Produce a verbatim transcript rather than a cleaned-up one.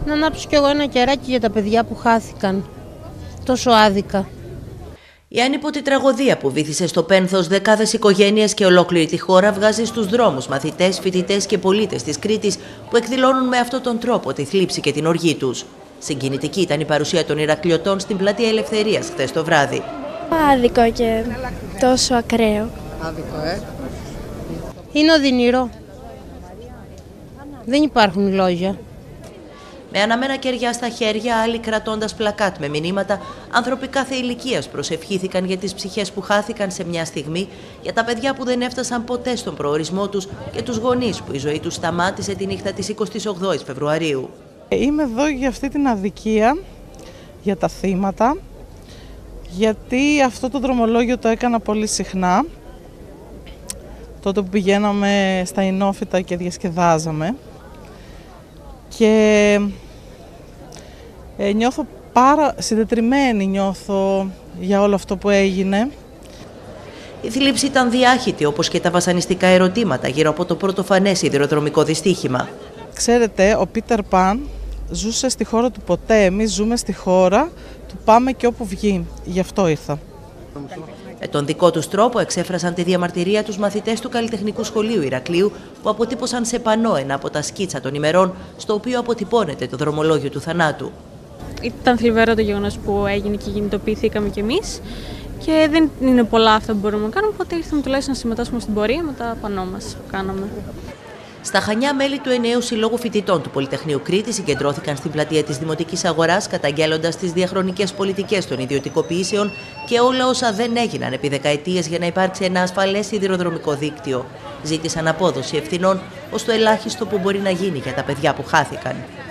Να ανάψω κι εγώ ένα κεράκι για τα παιδιά που χάθηκαν τόσο άδικα. Η ανίποτη τραγωδία που βύθισε στο πένθος δεκάδες οικογένειες και ολόκληρη τη χώρα βγάζει στους δρόμους μαθητές, φοιτητές και πολίτες της Κρήτης που εκδηλώνουν με αυτόν τον τρόπο τη θλίψη και την οργή τους. Συγκινητική ήταν η παρουσία των Ηρακλειωτών στην Πλατεία Ελευθερίας χθες το βράδυ. Άδικο και τόσο ακραίο. Άδικο, ε. Είναι οδυνηρό. Δεν υπάρχουν λόγια. Με αναμένα κεριά στα χέρια, άλλοι κρατώντας πλακάτ με μηνύματα, άνθρωποι κάθε ηλικίας προσευχήθηκαν για τις ψυχές που χάθηκαν σε μια στιγμή, για τα παιδιά που δεν έφτασαν ποτέ στον προορισμό τους και τους γονείς που η ζωή τους σταμάτησε τη νύχτα της εικοστής ογδόης Φεβρουαρίου. Είμαι εδώ για αυτή την αδικία, για τα θύματα, γιατί αυτό το δρομολόγιο το έκανα πολύ συχνά, τότε που πηγαίναμε στα Ινόφυτα και διασκεδάζαμε. Και ε, νιώθω πάρα συντετριμμένη νιώθω για όλο αυτό που έγινε. Η θλίψη ήταν διάχυτη, όπως και τα βασανιστικά ερωτήματα γύρω από το πρωτοφανές σιδηροδρομικό δυστύχημα. Ξέρετε, ο Πίτερ Παν ζούσε στη χώρα του ποτέ, εμείς ζούμε στη χώρα του πάμε και όπου βγει. Γι' αυτό ήρθα. Με τον δικό τους τρόπο εξέφρασαν τη διαμαρτυρία τους μαθητές του Καλλιτεχνικού Σχολείου Ηρακλείου που αποτύπωσαν σε πανό ένα από τα σκίτσα των ημερών στο οποίο αποτυπώνεται το δρομολόγιο του θανάτου. Ήταν θλιβερό το γεγονός που έγινε και κινητοποιηθήκαμε κι εμείς και δεν είναι πολλά αυτά που μπορούμε να κάνουμε, οπότε ήρθαμε τουλάχιστον να συμμετάσχουμε στην πορεία με τα πανό μας που κάναμε. Στα Χανιά, μέλη του εννέου Συλλόγου Φοιτητών του Πολυτεχνείου Κρήτης συγκεντρώθηκαν στην πλατεία της Δημοτικής Αγοράς, καταγγέλλοντας τις διαχρονικές πολιτικές των ιδιωτικοποιήσεων και όλα όσα δεν έγιναν επί δεκαετίες για να υπάρξει ένα ασφαλές σιδηροδρομικό δίκτυο. Ζήτησαν απόδοση ευθυνών ως το ελάχιστο που μπορεί να γίνει για τα παιδιά που χάθηκαν.